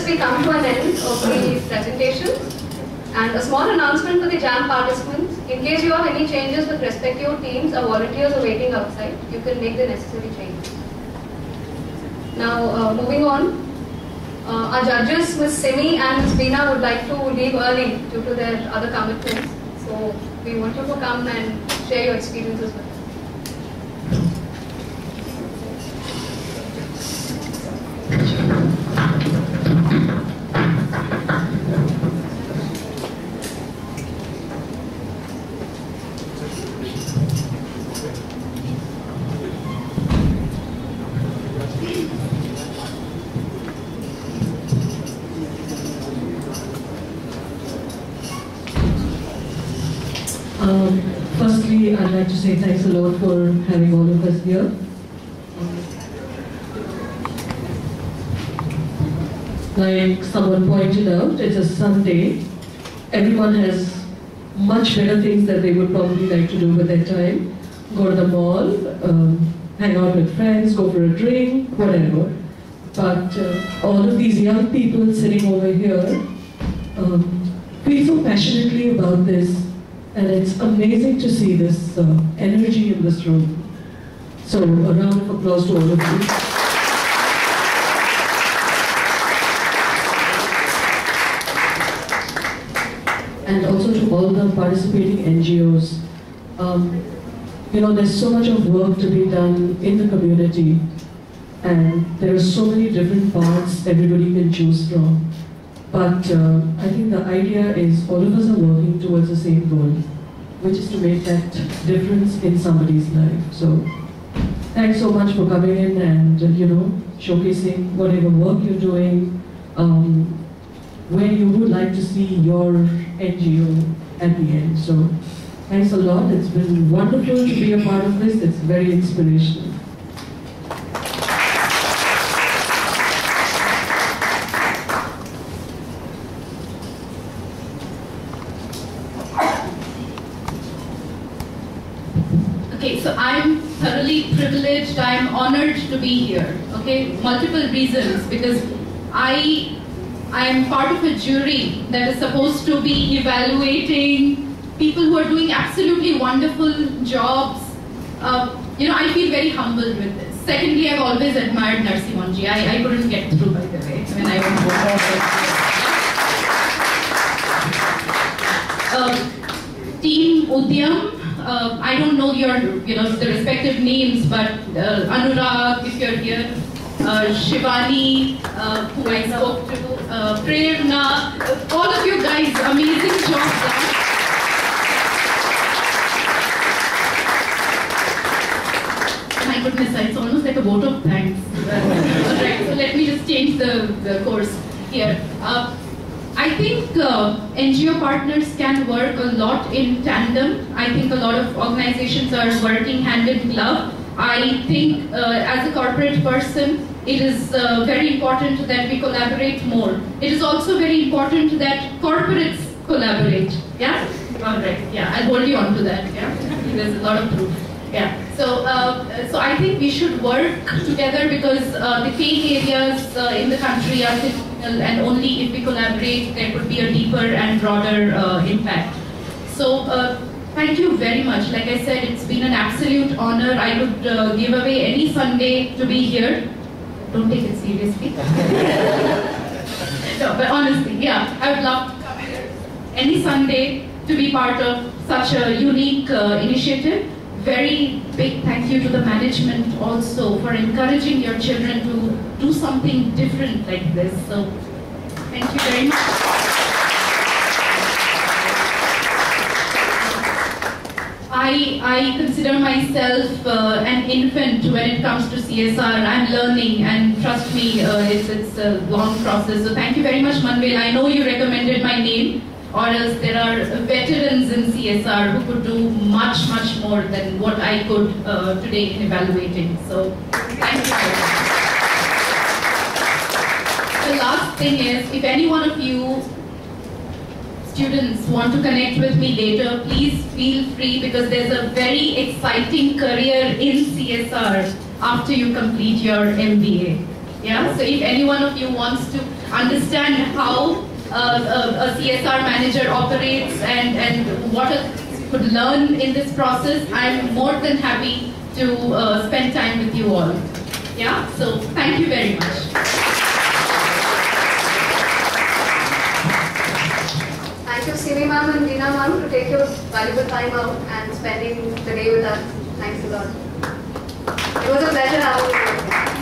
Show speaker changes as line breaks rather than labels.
this, we come to an end of the presentation. And a small announcement to the JAM participants. In case you have any changes with respect to your teams, our volunteers are waiting outside. You can make the necessary changes. Now, moving on. Our judges, Ms. Simi and Ms. Veena, would like to leave early due to their other commitments. So, we want you to come and share your experiences with us.
Firstly, I'd like to say thanks a lot for having all of us here. Like someone pointed out, it's a Sunday. Everyone has much better things that they would probably like to do with their time. Go to the mall, hang out with friends, go for a drink, whatever. But all of these young people sitting over here feel so passionately about this. And it's amazing to see this energy in this room. So a round of applause to all of you. And also to all the participating NGOs. You know, there's so much of work to be done in the community. And there are so many different paths everybody can choose from. But I think the idea is all of us are working towards the same goal, which is to make that difference in somebody's life. So thanks so much for coming in and, you know, showcasing whatever work you're doing, where you would like to see your NGO at the end. So thanks a lot. It's been wonderful to be a part of this. It's very inspirational.
Okay, so I'm thoroughly privileged, I'm honored to be here, okay? Multiple reasons, because I am part of a jury that is supposed to be evaluating people who are doing absolutely wonderful jobs. You know, I feel very humbled with this. Secondly, I've always admired Narsimonji. I couldn't get through, by the way, when I went to Team Udyam. I don't know your, the respective names, but Anurag, if you're here, Shivani, who I spoke to, Prerna, all of you guys, amazing job done. My goodness, it's almost like a vote of thanks. Alright, so let me just change the course here. I think NGO partners can work a lot in tandem. I think a lot of organizations are working hand in glove. I think as a corporate person, it is very important that we collaborate more. It is also very important that corporates collaborate. Yeah? All right. Yeah, I'll hold you on to that. Yeah? There's a lot of proof. Yeah. So I think we should work together because the pain areas in the country are typical, and only if we collaborate there could be a deeper and broader impact. So thank you very much. Like I said, it's been an absolute honor. I would give away any Sunday to be here. Don't take it seriously. No, but honestly, yeah, I would love to come here any Sunday to be part of such a unique initiative. Very big thank you to the management also for encouraging your children to do something different like this. So, thank you very much. I consider myself an infant when it comes to CSR. I'm learning, and trust me, it's a long process. So thank you very much, Manvel. I know you recommended my name, or else there are veterans in CSR who could do much, much more than what I could today in evaluating. So thank you very much. The last thing is, if any one of you students want to connect with me later, please feel free, because there's a very exciting career in CSR after you complete your MBA. Yeah, so if any one of you wants to understand how a CSR manager operates and what a could learn in this process, I'm more than happy to spend time with you all. Yeah, so thank you very much.
Thank you, Simi ma'am and Veena ma'am, to take your valuable time out and spending the day with us. Thanks a lot. It was a pleasure having you.